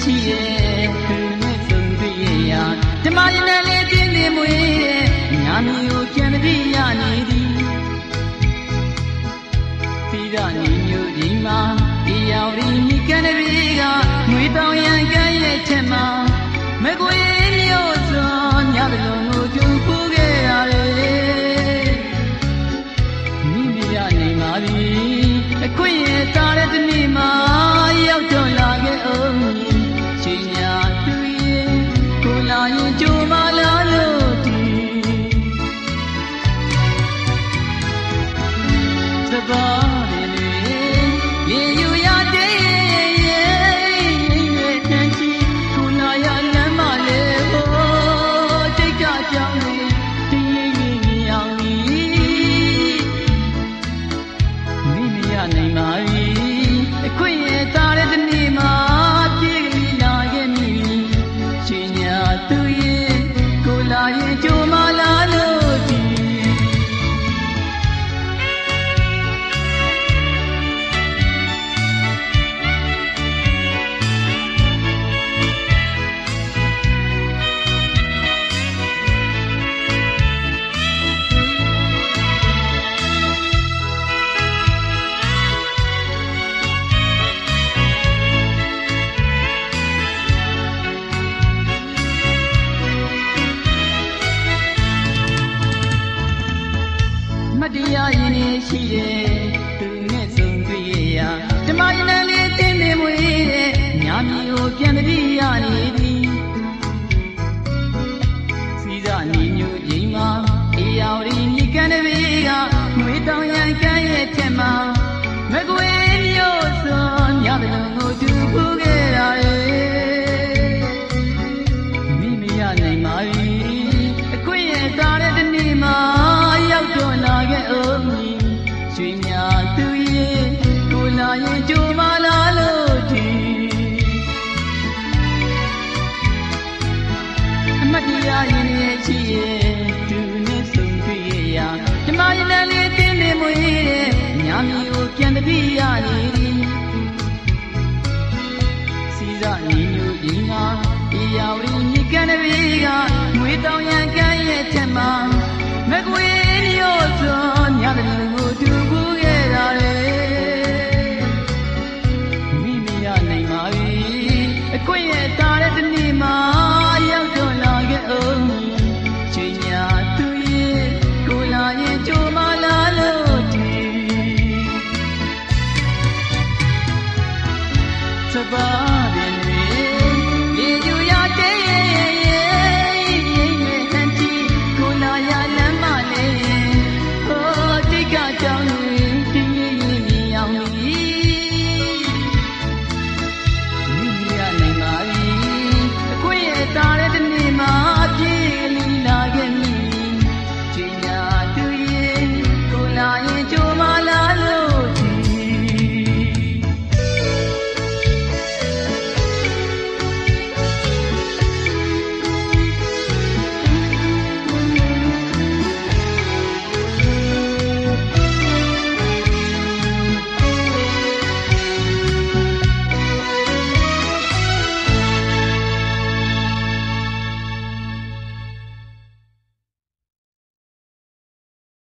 ရှိရဲ့သူနဲ့ဆုံတွေ့ရဓမ္မရနဲ့လေးပြင်းနေမွေတဲ့ညာမီကိုကြံတည်းရနေသည်သီရညီညွတ်ဒီမှာဒီရောက်ဒီမိကန်တဲ့ဘေးကငွေတောင်ရန်ကဲရဲ့ချက်မှာမကွေမျိုးစွန်ညတလုံးကိုကျူဖူးခဲ့ရတယ်မိမိရနေပါပြီအခွင့်ရသားတဲ့ဒီနေ့မှာရောက်တော့လာခဲ့အောင်ချိန်ညာသူရဲ့ကိုလာရင်ကြိုးမလာလို့ဒီသဘာဝရေယူရတဲ့ရဲ့တန်ချီကိုလာရလမ်းမလေးဟိုတိတ်ကကြောင်းလေးတင်းရင်ကြီးအောင်မိမိရနိုင်ပါပြီအခွင့်ရသားတဲ့ဒီနေ့မှာပြေးပြီးလာခဲ့မိချိန်ညာသူရဲ့ကိုလာရင်ကြိုးမလာလို့ဒီမတရားရင်ရှိတဲ့သူနဲ့ဆုံတွေ့ရဓမ္မရနဲ့လေးတင်းနေမွေတဲ့ညာမီကိုပြန်တည်းရနေသည်စီစားညီညွတ်ရင်မှာအေးရောက်ဒီမိကန်တဲ့ဘေးကငွေတောင်ရန်ကဲရဲ့ချက်မှာမကွေမျိုးစွန်ညတလုံးကိုတူဖူးခဲ့ရတယ်မိမိရနိုင်ပါပြီအခွင့်ရသားတဲ့ဒီနေ့မှာရောက်တော့လာခဲ့အောင်ရွှေညာသူရဲ့ကိုလာရင်ကြိုးမလာလို့ဒီအမတရားရင်ရဲ့ချီရဲ့သူနဲ့ဆုံတွေ့ရဓမ္မရနဲ့လေးတင်းနေမွေတဲ့ညာမီကိုပြန်တည်းရနေသည်စီစားညီညွတ်ရင်မှာဒီရောက်ဒီမိကန်တဲ့ဘေးကငွေတောင်ရန်ကဲရဲ့ချက်မှာမကွေမျိုးစွန်ညတလုံးကိုတူဖူးခဲ့ရတယ်မိမိရနိုင်ပါပြီအခွင့်ရသားတဲ့ဒီနေ့မှာရောက်တော့လာခဲ့အောင်ချိန်ညာသူရဲ့ကိုလာရင်ကြိုးမလာလို့ဒီသဘာ